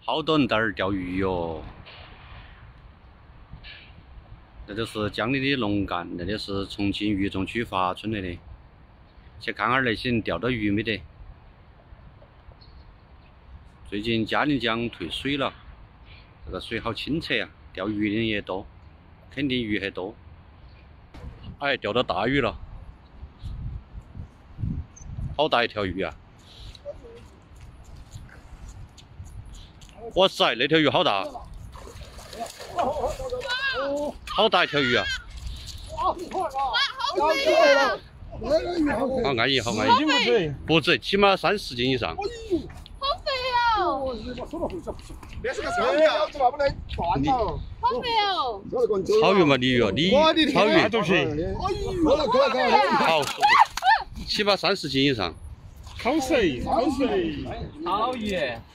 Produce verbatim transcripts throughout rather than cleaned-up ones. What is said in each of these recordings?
好多人在那儿钓鱼哟。这就是江里的龙干，那里是重庆渝中区发村来的。去看下那些人钓到鱼没得？最近嘉陵江退水了，这个水好清澈呀，钓鱼的人也多，肯定鱼还多。哎，钓到大鱼了，好大一条鱼啊！哇塞，那条鱼好大，好大一条鱼啊！ 哇，好肥啊！ 好安逸，好安逸，不止，起码三十斤以上。 好肥哦！ 那是个草鱼啊，这不能断了。 好肥哦！ 草鱼嘛，鲤鱼哦，鲤草鱼都行。 好，起码三十斤以上。 好水，好水， 草鱼。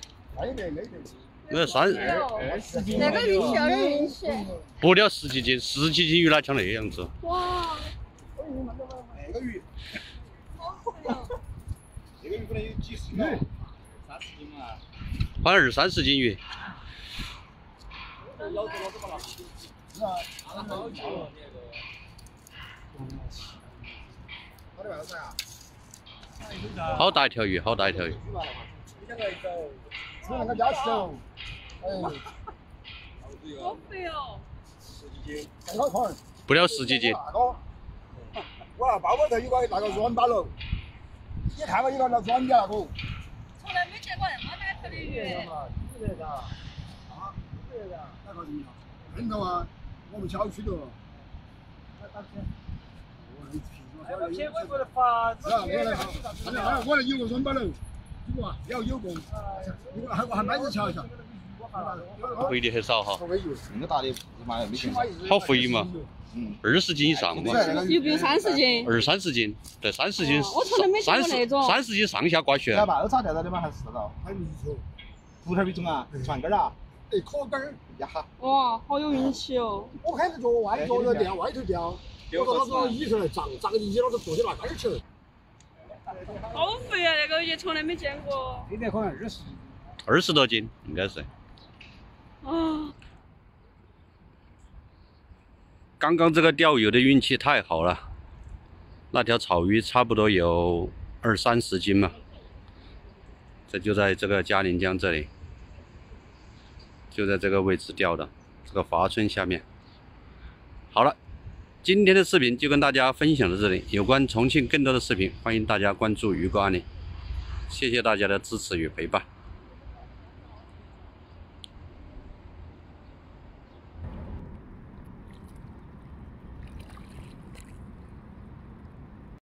那三那个鱼小的运气。 不了十几斤，十几斤鱼哪像那样子？ 哇！ 那个鱼，这个鱼可能有几十斤，三十斤嘛。 好像二三十斤鱼。 是啊，好久了那个。好的吧，老师啊。 好大一条鱼，好大一条鱼。 吃那个家吃哦。哎。 好肥哦！ 十几斤，刚好块。 不了十几斤。 我那包包头有个那个软巴了，你看过一个那软的那个。 从来没见过那么大条的鱼。 是的，啊，是的，那个怎么样？很多啊，我们小区的。 我前微博的发， 是啊，我来好，我我来有个软巴了，有个要有个，有个还还买着瞧一瞧。 肥的很少哈。 那个大的妈没见过。 好肥嘛，嗯，二十斤以上嘛。 有没有三十斤？ 二三十斤，对，三十斤。 我从来没见过那种。 三十斤上下挂悬。 那把二叉钓到的吗？还是到？还没错。葡萄鱼种啊，船根啊。哎，壳根儿呀哈。 哇，好有运气哦！ 我开始坐外坐着钓，外头钓。我说老子椅出来涨，涨个一，老子坐起那根儿去了。 好肥啊！那个鱼从来没见过。 现在可能二十。 二十多斤，应该是。 啊！ 刚刚这个钓鱼的运气太好了，那条草鱼差不多有二三十斤嘛。这就在这个嘉陵江这里，就在这个位置钓的，这个华村下面。好了，今天的视频就跟大家分享到这里。有关重庆更多的视频，欢迎大家关注鱼哥案例。谢谢大家的支持与陪伴。